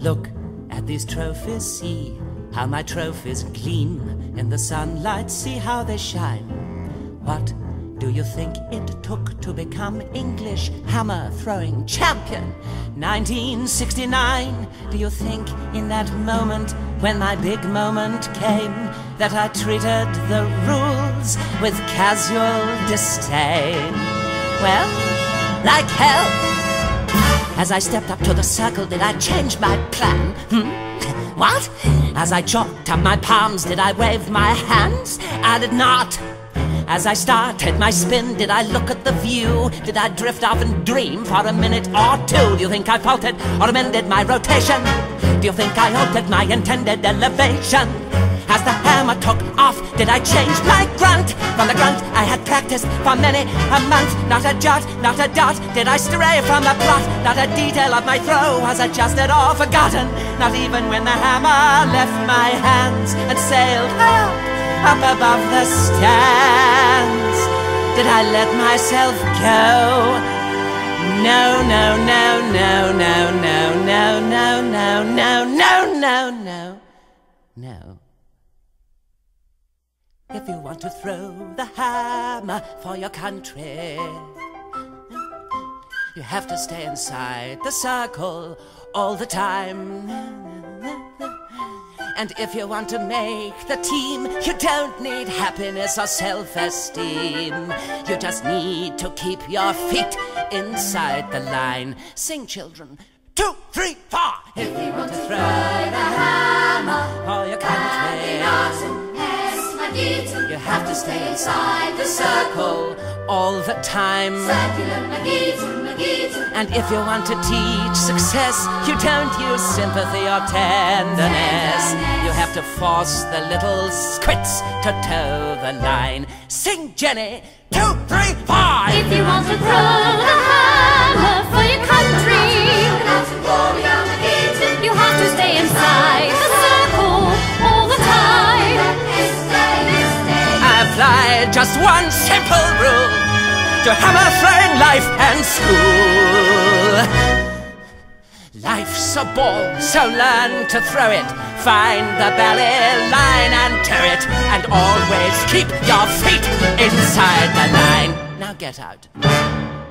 Look at these trophies, see how my trophies gleam in the sunlight, see how they shine. What do you think it took to become English hammer-throwing champion? 1969. Do you think in that moment, when my big moment came, that I treated the rules with casual disdain? Well, like hell. As I stepped up to the circle, did I change my plan? What? As I chalked up my palms, did I wave my hands? I did not. As I started my spin, did I look at the view? Did I drift off and dream for a minute or two? Do you think I faltered or amended my rotation? Do you think I altered my intended elevation? As the hammer took off, did I change my grunt? From the grunt I had practiced for many a month. Not a jot, not a dot, did I stray from the plot. Not a detail of my throw was adjusted or forgotten. Not even when the hammer left my hands and sailed up above the stands did I let myself go. No, no, no, no, no, no, no, no, no, no, no, no, no, no. If you want to throw the hammer for your country, you have to stay inside the circle all the time. And if you want to make the team, you don't need happiness or self-esteem. You just need to keep your feet inside the line. Sing, children. 2, 3, 4. If you want to throw the hammer for your country, you have to stay inside the circle all the time. And if you want to teach success, you don't use sympathy or tenderness. You have to force the little squits to toe the line. Sing, Jenny. 2, 3, 4. If you want to throw the hammer for your country, you have to stay inside the circle all the time. I applied just one simple rule to hammer throwing life and school. Life's a ball, so learn to throw it. Find the belly line and tow it, and always keep your feet inside the line. Now get out.